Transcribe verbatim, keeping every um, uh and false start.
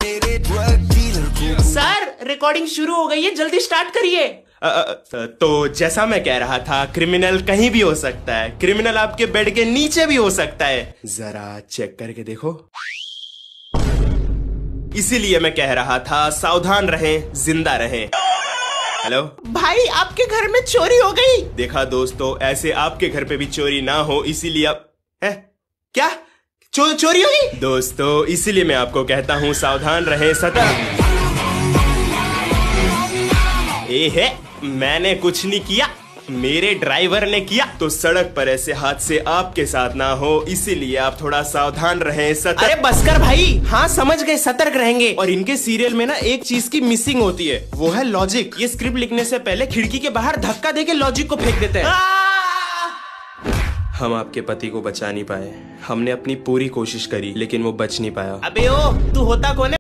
तेरे drug dealer को। Sir recording शुरू हो गई है, जल्दी स्टार्ट करिए। अ, अ, तो जैसा मैं कह रहा था, क्रिमिनल कहीं भी हो सकता है, क्रिमिनल आपके बेड के नीचे भी हो सकता है, जरा चेक करके देखो। इसीलिए मैं कह रहा था सावधान रहें, जिंदा रहें। हेलो भाई आपके घर में चोरी हो गई। देखा दोस्तों, ऐसे आपके घर पे भी चोरी ना हो इसीलिए आप है क्या चो, चोरी हो गई दोस्तों, इसीलिए मैं आपको कहता हूँ सावधान रहें, सतर्क। ए है, मैंने कुछ नहीं किया, मेरे ड्राइवर ने किया। तो सड़क पर ऐसे हादसे आपके साथ ना हो, इसीलिए आप थोड़ा सावधान रहें, सतर्क। अरे बस कर भाई, हाँ समझ गए, सतर्क रहेंगे। और इनके सीरियल में ना एक चीज की मिसिंग होती है, वो है लॉजिक। ये स्क्रिप्ट लिखने से पहले खिड़की के बाहर धक्का देके लॉजिक को फेंक देते हैं। हम आपके पति को बचा नहीं पाए, हमने अपनी पूरी कोशिश करी लेकिन वो बच नहीं पाया। अबे ओ, तू होता कौन है?